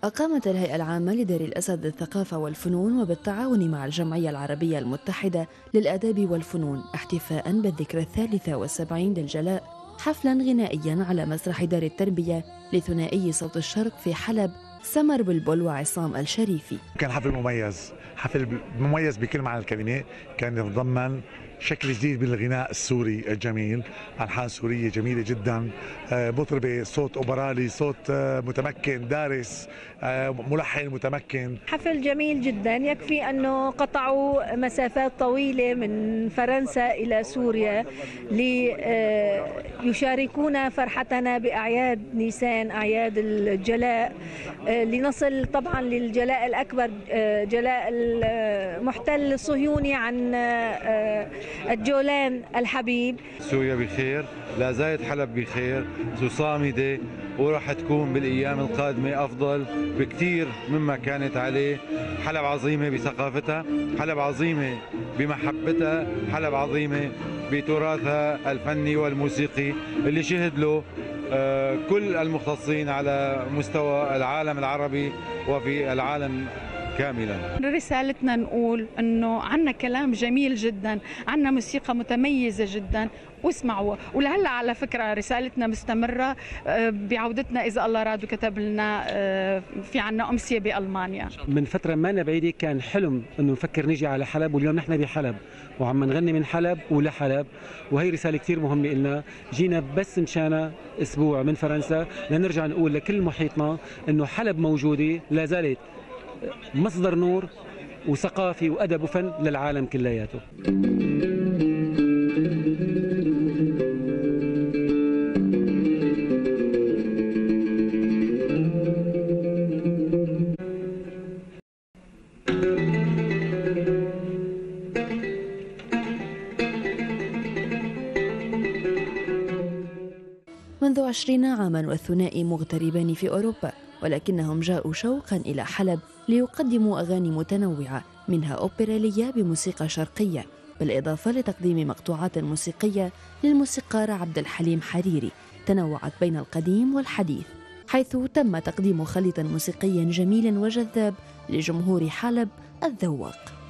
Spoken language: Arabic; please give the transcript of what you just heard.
أقامت الهيئة العامة لدار الأسد للثقافة والفنون وبالتعاون مع الجمعية العربية المتحدة للآداب والفنون احتفاء بالذكرى 73 للجلاء حفلاً غنائياً على مسرح دار التربية لثنائي صوت الشرق في حلب سمر بلبل وعصام الشريفي. كان حفل مميز بكل معنى الكلمة، كان يتضمن شكل جديد من الغناء السوري الجميل، ألحان سورية جميلة جدا، مطربة صوت أوبرالي، صوت متمكن دارس، ملحن متمكن. حفل جميل جدا، يكفي أنه قطعوا مسافات طويلة من فرنسا إلى سوريا ليشاركونا فرحتنا بأعياد نيسان، أعياد الجلاء، لنصل طبعا للجلاء الأكبر، جلاء المحتل الصهيوني عن الجولان الحبيب. سوريا بخير، لا زالت حلب بخير وصامدة، وراح تكون بالأيام القادمة أفضل بكثير مما كانت عليه. حلب عظيمة بثقافتها، حلب عظيمة بمحبتها، حلب عظيمة بتراثها الفني والموسيقي اللي شهد له كل المختصين على مستوى العالم العربي وفي العالم كاملا. رسالتنا نقول انه عنا كلام جميل جدا، عنا موسيقى متميزة جدا، واسمعوا. ولهلا على فكرة رسالتنا مستمرة بعودتنا إذا الله راد وكتب لنا، في عنا أمسية بألمانيا. من فترة ما بعيدة كان حلم انه نفكر نيجي على حلب، واليوم نحن بحلب وعم نغني من حلب ولحلب، وهي رسالة كثير مهمة إلنا. جينا بس مشان أسبوع من فرنسا لنرجع نقول لكل محيطنا انه حلب موجودة، لا زالت مصدر نور وثقافي وأدب وفن للعالم كلياته. منذ 20 عاما والثنائي مغتربان في أوروبا، ولكنهم جاءوا شوقا إلى حلب ليقدموا أغاني متنوعة منها أوبرالية بموسيقى شرقية، بالإضافة لتقديم مقطوعات موسيقية للموسيقار عبد الحليم حريري تنوعت بين القديم والحديث، حيث تم تقديم خليط موسيقي جميل وجذاب لجمهور حلب الذواق.